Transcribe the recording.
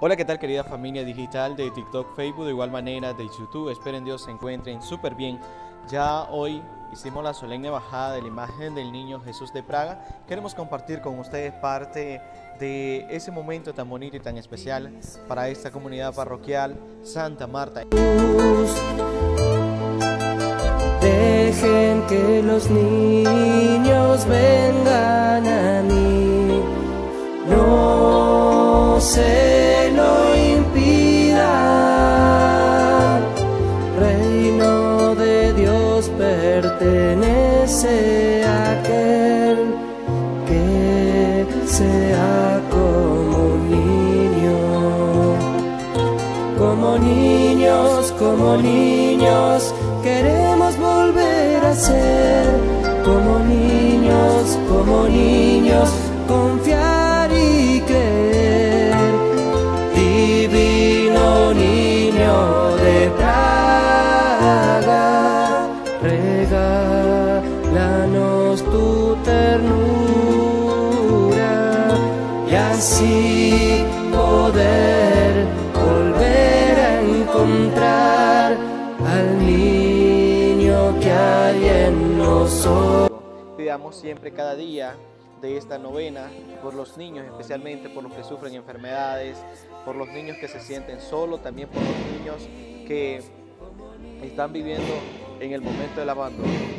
Hola, ¿qué tal, querida familia digital de TikTok, Facebook, de igual manera de YouTube? Espero en Dios se encuentren súper bien. Ya hoy hicimos la solemne bajada de la imagen del niño Jesús de Praga. Queremos compartir con ustedes parte de ese momento tan bonito y tan especial para esta comunidad parroquial Santa Marta. Dejen que los niños vengan a mí, no se lo impidan. Reino de Dios pertenece a aquel que sea como niño. Como niños, queremos volver a ser como niños, confiar y creer. Divino niño de Praga, regálanos tu ternura y así poder volver a encontrar al niño que hay en nosotros. Pidamos siempre cada día de esta novena por los niños, especialmente por los que sufren enfermedades, por los niños que se sienten solos, también por los niños que están viviendo en el momento del abandono.